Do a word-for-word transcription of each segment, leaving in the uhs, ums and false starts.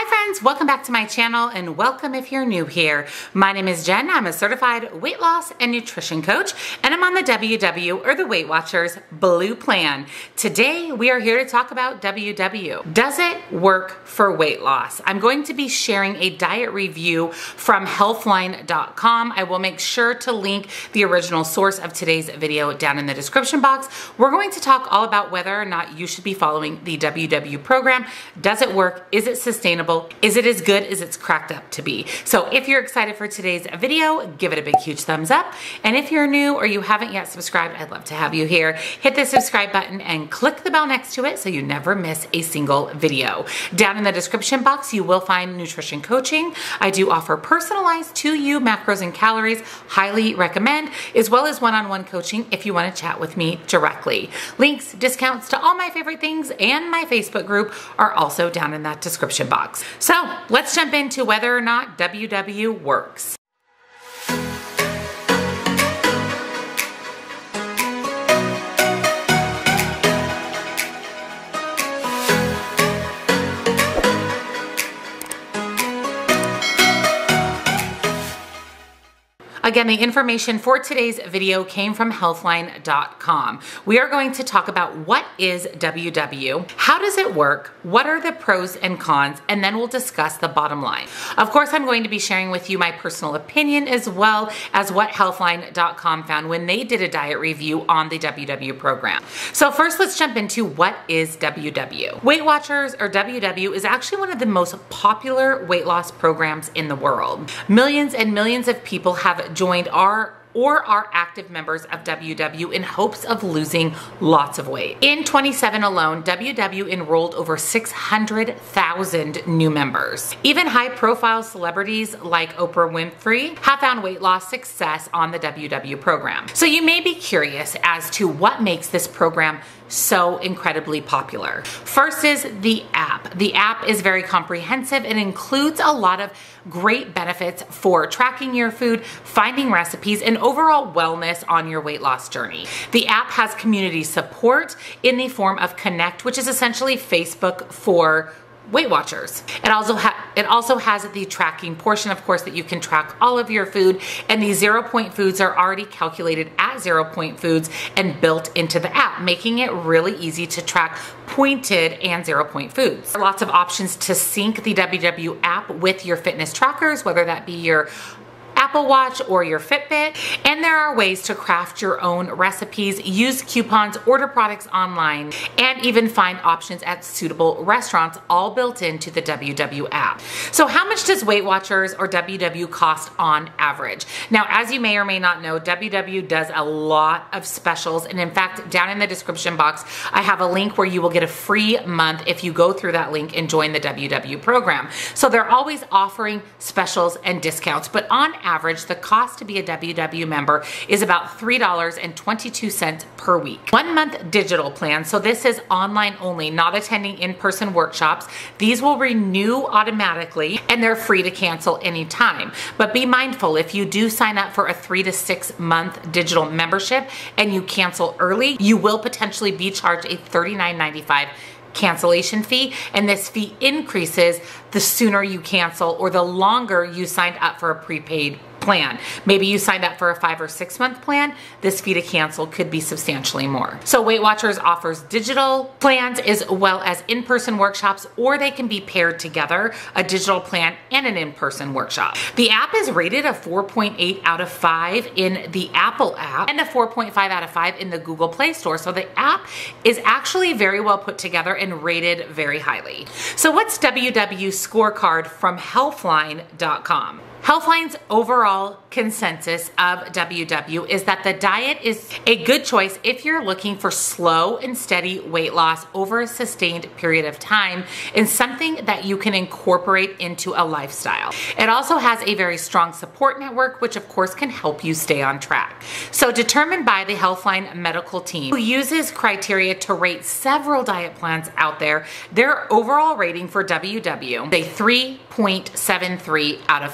Hi friends, welcome back to my channel and welcome if you're new here. My name is Jen. I'm a certified weight loss and nutrition coach and I'm on the W W or the Weight Watchers Blue Plan. Today we are here to talk about W W. Does it work for weight loss? I'm going to be sharing a diet review from healthline dot com. I will make sure to link the original source of today's video down in the description box. We're going to talk all about whether or not you should be following the W W program. Does it work? Is it sustainable? Is it as good as it's cracked up to be? So if you're excited for today's video, give it a big huge thumbs up. And if you're new or you haven't yet subscribed, I'd love to have you here. Hit the subscribe button and click the bell next to it so you never miss a single video. Down in the description box, you will find nutrition coaching. I do offer personalized to you macros and calories, highly recommend, as well as one-on-one coaching if you want to chat with me directly. Links, discounts to all my favorite things and my Facebook group are also down in that description box. So let's jump into whether or not W W works. Again, the information for today's video came from healthline dot com. We are going to talk about what is W W, how does it work, what are the pros and cons, and then we'll discuss the bottom line. Of course, I'm going to be sharing with you my personal opinion as well as what healthline dot com found when they did a diet review on the W W program. So first, let's jump into what is W W. Weight Watchers, or W W, is actually one of the most popular weight loss programs in the world. Millions and millions of people have joined our or are active members of W W in hopes of losing lots of weight. In twenty seventeen alone, W W enrolled over six hundred thousand new members. Even high-profile celebrities like Oprah Winfrey have found weight loss success on the W W program. So you may be curious as to what makes this program so incredibly popular. First is the app. The app is very comprehensive and includes a lot of great benefits for tracking your food, finding recipes, and overall wellness on your weight loss journey. The app has community support in the form of Connect, which is essentially Facebook for Weight Watchers. It also, ha it also has the tracking portion, of course, that you can track all of your food, and the zero point foods are already calculated at zero point foods and built into the app, making it really easy to track pointed and zero point foods. There are lots of options to sync the W W app with your fitness trackers, whether that be your Apple Watch or your Fitbit, and there are ways to craft your own recipes, use coupons, order products online, and even find options at suitable restaurants, all built into the W W app. So how much does Weight Watchers or W W cost on average? Now, as you may or may not know, W W does a lot of specials, and in fact, down in the description box, I have a link where you will get a free month if you go through that link and join the W W program. So they're always offering specials and discounts, but on average, the cost to be a W W member is about three dollars and twenty-two cents per week. One month digital plan, so this is online only, not attending in-person workshops. These will renew automatically and they're free to cancel anytime. But be mindful, if you do sign up for a three to six month digital membership and you cancel early, you will potentially be charged a thirty-nine ninety-five cancellation fee, and this fee increases the sooner you cancel or the longer you signed up for a prepaid plan. Maybe you signed up for a five or six month plan, this fee to cancel could be substantially more. So Weight Watchers offers digital plans as well as in-person workshops, or they can be paired together, a digital plan and an in-person workshop. The app is rated a four point eight out of five in the Apple app and a four point five out of five in the Google Play Store. So the app is actually very well put together and rated very highly. So what's W W's scorecard from healthline dot com? Healthline's overall consensus of W W is that the diet is a good choice if you're looking for slow and steady weight loss over a sustained period of time and something that you can incorporate into a lifestyle. It also has a very strong support network, which of course can help you stay on track. So determined by the Healthline medical team, who uses criteria to rate several diet plans out there, their overall rating for W W is a three point seven three out of five.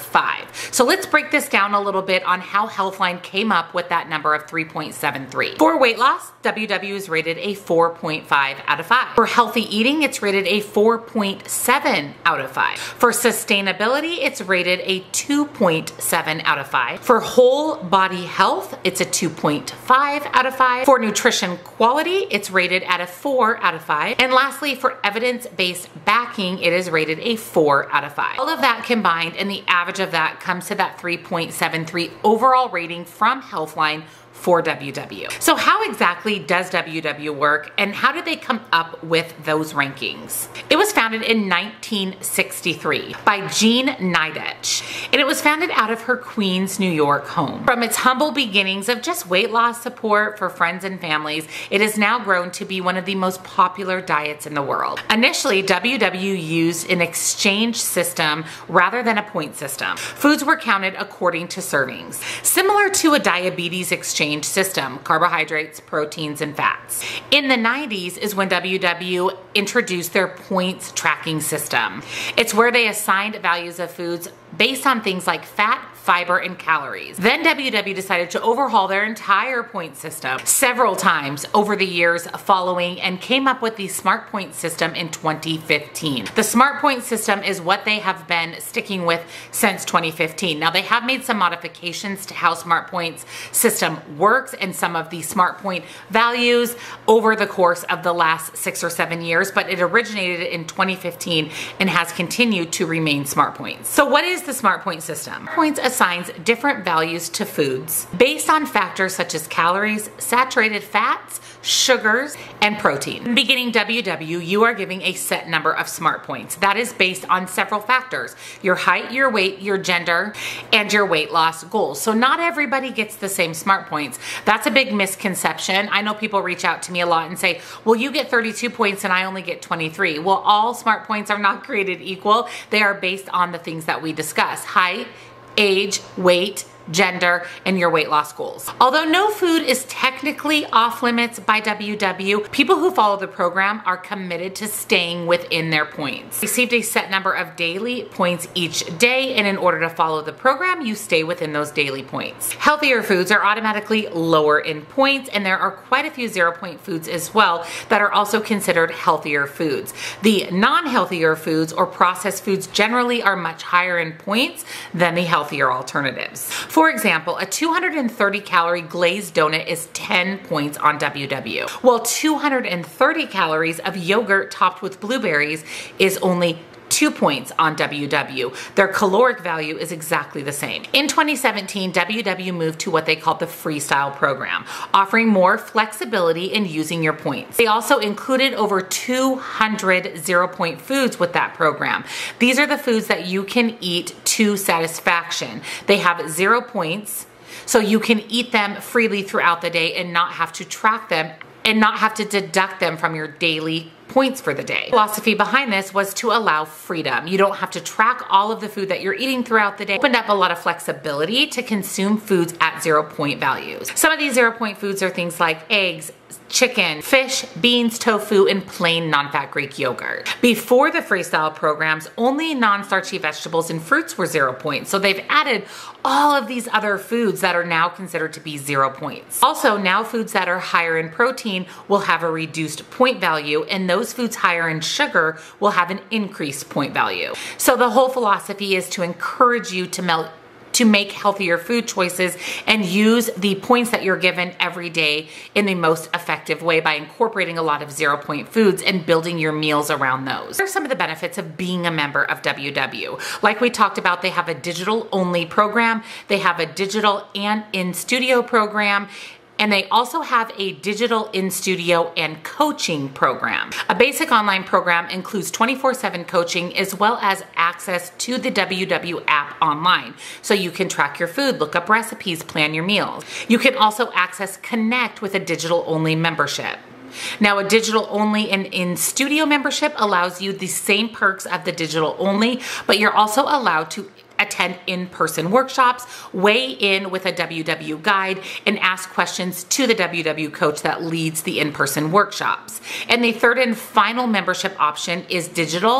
five. So let's break this down a little bit on how Healthline came up with that number of three point seven three. For weight loss, W W is rated a four point five out of five. For healthy eating, it's rated a four point seven out of five. For sustainability, it's rated a two point seven out of five. For whole body health, it's a two point five out of five. For nutrition quality, it's rated at a four out of five. And lastly, for evidence-based backing, it is rated a four out of five. All of that combined, and the average of that comes to that three point seven three overall rating from Healthline for W W. So how exactly does W W work, and how did they come up with those rankings? It was founded in nineteen sixty-three by Jean Nidetch, and it was founded out of her Queens, New York home. From its humble beginnings of just weight loss support for friends and families, it has now grown to be one of the most popular diets in the world. Initially, W W used an exchange system rather than a point system. Foods were counted according to servings, similar to a diabetes exchange system: carbohydrates, proteins, and fats. In the nineties is when W W introduced their points tracking system. It's where they assigned values of foods based on things like fat, fiber, and calories. Then W W decided to overhaul their entire point system several times over the years following, and came up with the Smart Point system in twenty fifteen. The Smart Point system is what they have been sticking with since twenty fifteen. Now, they have made some modifications to how Smart Point's system works and some of the Smart Point values over the course of the last six or seven years, but it originated in twenty fifteen and has continued to remain Smart Points. So what is the Smart Point system? Points assigns different values to foods based on factors such as calories, saturated fats, sugars, and protein. Beginning W W, you are giving a set number of Smart Points. That is based on several factors: your height, your weight, your gender, and your weight loss goals. So not everybody gets the same Smart Points. That's a big misconception. I know people reach out to me a lot and say, well, you get thirty-two points and I only get twenty-three. Well, all Smart Points are not created equal. They are based on the things that we discuss: height, age, weight, gender, and your weight loss goals. Although no food is technically off limits by W W, people who follow the program are committed to staying within their points. They received a set number of daily points each day, and in order to follow the program, you stay within those daily points. Healthier foods are automatically lower in points, and there are quite a few zero point foods as well that are also considered healthier foods. The non-healthier foods or processed foods generally are much higher in points than the healthier alternatives. For example, a two hundred thirty calorie glazed donut is ten points on W W, while two hundred thirty calories of yogurt topped with blueberries is only two points on W W. Their caloric value is exactly the same. In twenty seventeen, W W moved to what they called the Freestyle program, offering more flexibility in using your points. They also included over two hundred zero point foods with that program. These are the foods that you can eat to satisfaction. They have zero points, so you can eat them freely throughout the day and not have to track them and not have to deduct them from your daily points for the day. The philosophy behind this was to allow freedom. You don't have to track all of the food that you're eating throughout the day. It opened up a lot of flexibility to consume foods at zero point values. Some of these zero point foods are things like eggs, chicken, fish, beans, tofu, and plain non-fat Greek yogurt. Before the Freestyle programs, only non-starchy vegetables and fruits were zero points, so they've added all of these other foods that are now considered to be zero points. Also, now foods that are higher in protein will have a reduced point value, and those foods higher in sugar will have an increased point value. So the whole philosophy is to encourage you to melt to make healthier food choices and use the points that you're given every day in the most effective way by incorporating a lot of zero point foods and building your meals around those. What are some of the benefits of being a member of W W? Like we talked about, they have a digital only program, they have a digital and in-studio program, and they also have a digital in-studio and coaching program. A basic online program includes twenty-four seven coaching as well as access to the W W app online. So you can track your food, look up recipes, plan your meals. You can also access Connect with a digital only membership. Now, a digital only and in-studio membership allows you the same perks of the digital only, but you're also allowed to attend in-person workshops, weigh in with a W W guide, and ask questions to the W W coach that leads the in-person workshops. And the third and final membership option is digital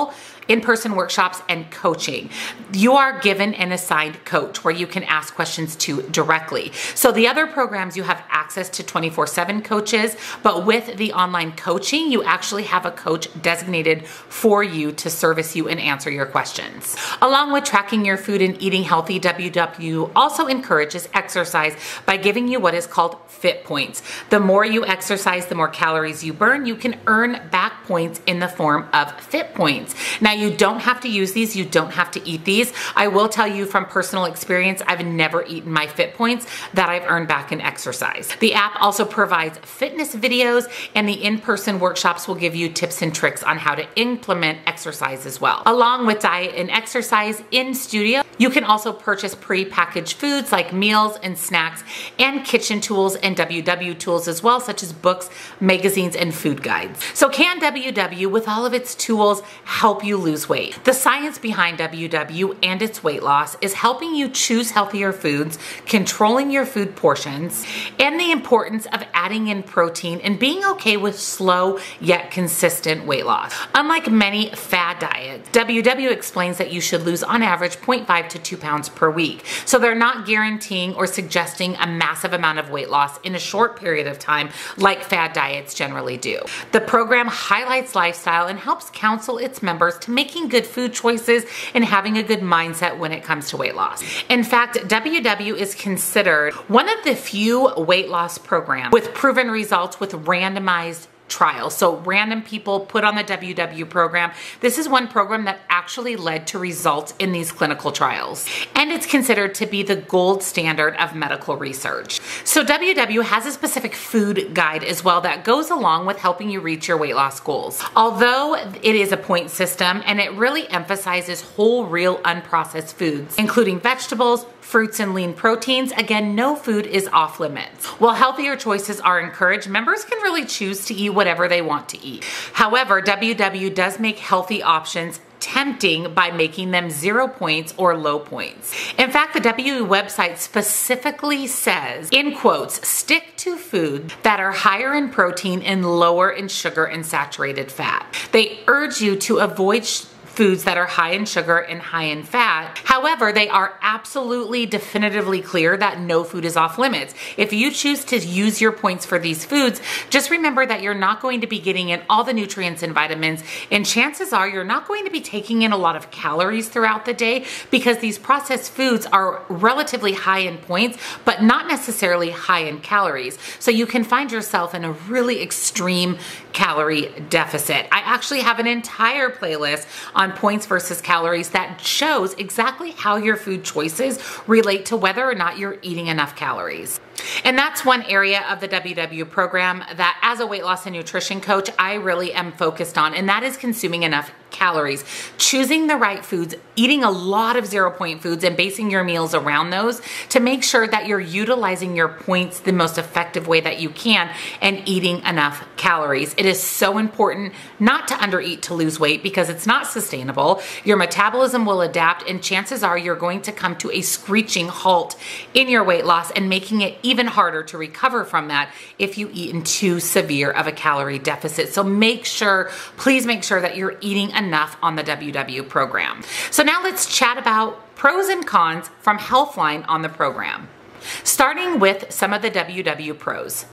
in-person workshops, and coaching. You are given an assigned coach where you can ask questions to directly. So the other programs, you have access to twenty-four seven coaches, but with the online coaching, you actually have a coach designated for you to service you and answer your questions. Along with tracking your food and eating healthy, W W also encourages exercise by giving you what is called Fit Points. The more you exercise, the more calories you burn. You can earn back points in the form of Fit Points. Now, you don't have to use these. You don't have to eat these. I will tell you from personal experience, I've never eaten my Fit Points that I've earned back in exercise. The app also provides fitness videos, and the in-person workshops will give you tips and tricks on how to implement exercise as well. Along with diet and exercise in studio, you can also purchase pre-packaged foods like meals and snacks and kitchen tools and W W tools as well, such as books, magazines, and food guides. So can W W, with all of its tools, help you lose weight? The science behind W W and its weight loss is helping you choose healthier foods, controlling your food portions, and the importance of adding in protein and being okay with slow yet consistent weight loss. Unlike many fad diets, W W explains that you should lose on average zero point five to two pounds per week. So they're not guaranteeing or suggesting a massive amount of weight loss in a short period of time like fad diets generally do. The program highlights lifestyle and helps counsel its members to making good food choices and having a good mindset when it comes to weight loss. In fact, W W is considered one of the few weight loss programs with proven results with randomized trials. So random people put on the W W program. This is one program that actually led to results in these clinical trials. And it's considered to be the gold standard of medical research. So W W has a specific food guide as well that goes along with helping you reach your weight loss goals. Although it is a point system and it really emphasizes whole, real, unprocessed foods, including vegetables, fruits, and lean proteins, again, no food is off limits. While healthier choices are encouraged, members can really choose to eat whatever they want to eat. However, W W does make healthy options tempting by making them zero points or low points. In fact, the W W website specifically says, in quotes, stick to foods that are higher in protein and lower in sugar and saturated fat. They urge you to avoid foods that are high in sugar and high in fat. However, they are absolutely definitively clear that no food is off limits. If you choose to use your points for these foods, just remember that you're not going to be getting in all the nutrients and vitamins, and chances are you're not going to be taking in a lot of calories throughout the day because these processed foods are relatively high in points, but not necessarily high in calories. So you can find yourself in a really extreme calorie deficit. I actually have an entire playlist on points versus calories that shows exactly how your food choices relate to whether or not you're eating enough calories. And that's one area of the W W program that as a weight loss and nutrition coach, I really am focused on, and that is consuming enough calories, choosing the right foods, eating a lot of zero point foods and basing your meals around those to make sure that you're utilizing your points the most effective way that you can and eating enough calories. It is so important not to undereat to lose weight because it's not sustainable. Your metabolism will adapt, and chances are you're going to come to a screeching halt in your weight loss and making it even harder to recover from that if you eat in too severe of a calorie deficit. So make sure, please make sure that you're eating enough on the W W program. So now let's chat about pros and cons from Healthline on the program. Starting with some of the W W pros.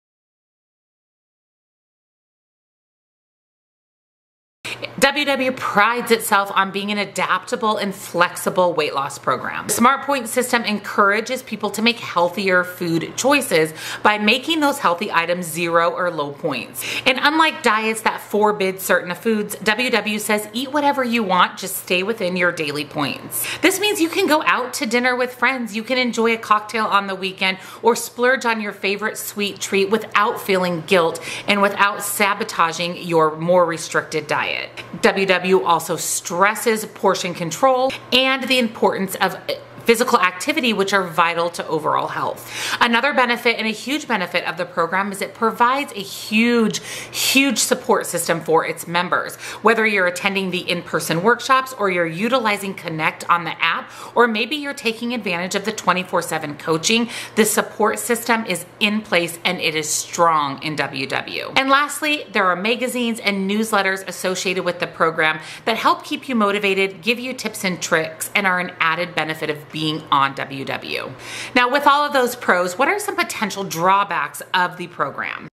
W W prides itself on being an adaptable and flexible weight loss program. The Smart Point system encourages people to make healthier food choices by making those healthy items zero or low points. And unlike diets that forbid certain foods, W W says eat whatever you want, just stay within your daily points. This means you can go out to dinner with friends, you can enjoy a cocktail on the weekend, or splurge on your favorite sweet treat without feeling guilt and without sabotaging your more restricted diet. W W also stresses portion control and the importance of physical activity, which are vital to overall health. Another benefit and a huge benefit of the program is it provides a huge, huge support system for its members. Whether you're attending the in-person workshops or you're utilizing Connect on the app, or maybe you're taking advantage of the twenty-four seven coaching, the support system is in place and it is strong in W W. And lastly, there are magazines and newsletters associated with the program that help keep you motivated, give you tips and tricks, and are an added benefit of being on W W. Now, with all of those pros, what are some potential drawbacks of the program?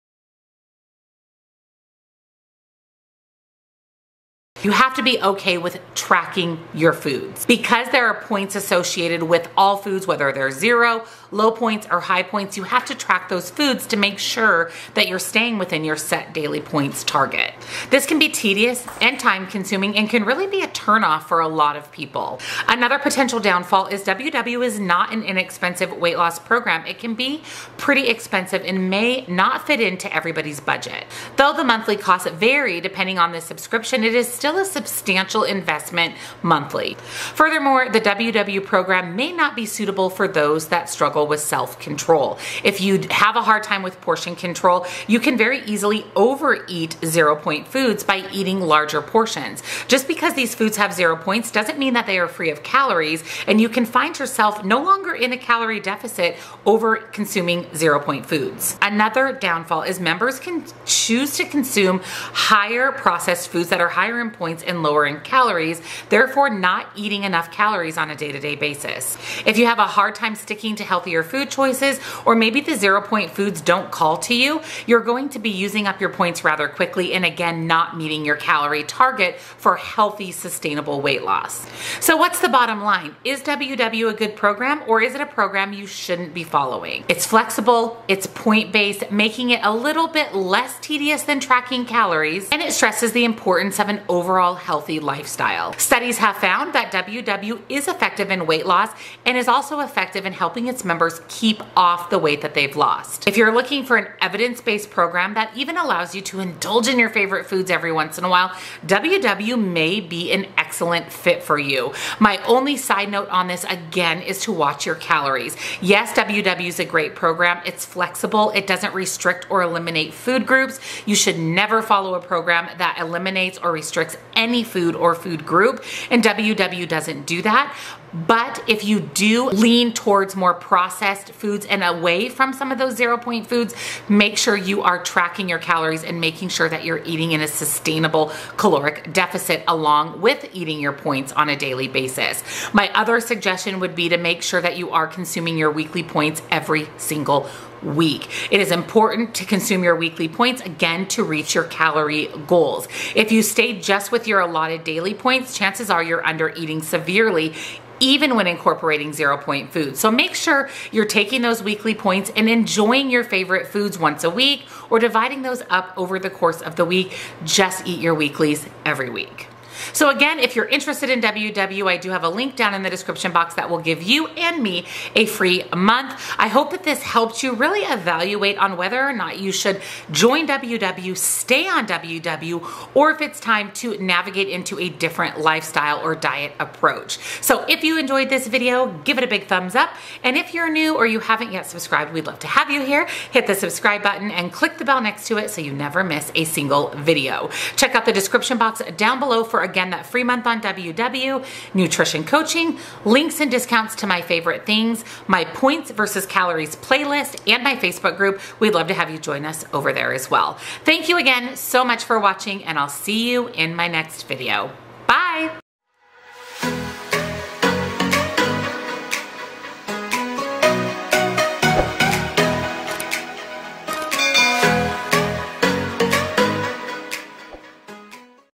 You have to be okay with tracking your foods. Because there are points associated with all foods, whether they're zero, low points, or high points, you have to track those foods to make sure that you're staying within your set daily points target. This can be tedious and time consuming and can really be a turnoff for a lot of people. Another potential downfall is W W is not an inexpensive weight loss program. It can be pretty expensive and may not fit into everybody's budget. Though the monthly costs vary depending on the subscription, it is still a substantial investment monthly. Furthermore, the W W program may not be suitable for those that struggle with self-control. If you have a hard time with portion control, you can very easily overeat zero point foods by eating larger portions. Just because these foods have zero points doesn't mean that they are free of calories, and you can find yourself no longer in a calorie deficit over consuming zero point foods. Another downfall is members can choose to consume higher processed foods that are higher in points and lower in calories, therefore not eating enough calories on a day-to-day basis. If you have a hard time sticking to healthier food choices, or maybe the zero point foods don't call to you, you're going to be using up your points rather quickly and again not meeting your calorie target for healthy, sustainable weight loss. So what's the bottom line? Is W W a good program, or is it a program you shouldn't be following? It's flexible, it's point-based, making it a little bit less tedious than tracking calories, and it stresses the importance of an overall healthy lifestyle. Studies have found that W W is effective in weight loss and is also effective in helping its members keep off the weight that they've lost. If you're looking for an evidence-based program that even allows you to indulge in your favorite foods every once in a while, W W may be an excellent fit for you. My only side note on this, again, is to watch your calories. Yes, W W is a great program. It's flexible. It doesn't restrict or eliminate food groups. You should never follow a program that eliminates or restricts any food or food group, and W W doesn't do that. But if you do lean towards more processed foods and away from some of those zero point foods, make sure you are tracking your calories and making sure that you're eating in a sustainable caloric deficit along with eating your points on a daily basis. My other suggestion would be to make sure that you are consuming your weekly points every single week. It is important to consume your weekly points, again, to reach your calorie goals. If you stay just with your allotted daily points, chances are you're under eating severely, even when incorporating zero point foods. So make sure you're taking those weekly points and enjoying your favorite foods once a week, or dividing those up over the course of the week. Just eat your weeklies every week. So again, if you're interested in W W, I do have a link down in the description box that will give you and me a free month. I hope that this helped you really evaluate on whether or not you should join W W, stay on W W, or if it's time to navigate into a different lifestyle or diet approach. So if you enjoyed this video, give it a big thumbs up. And if you're new or you haven't yet subscribed, we'd love to have you here. Hit the subscribe button and click the bell next to it so you never miss a single video. Check out the description box down below for, again, that free month on W W, nutrition coaching, links and discounts to my favorite things, my points versus calories playlist, and my Facebook group. We'd love to have you join us over there as well. Thank you again so much for watching, and I'll see you in my next video. Bye.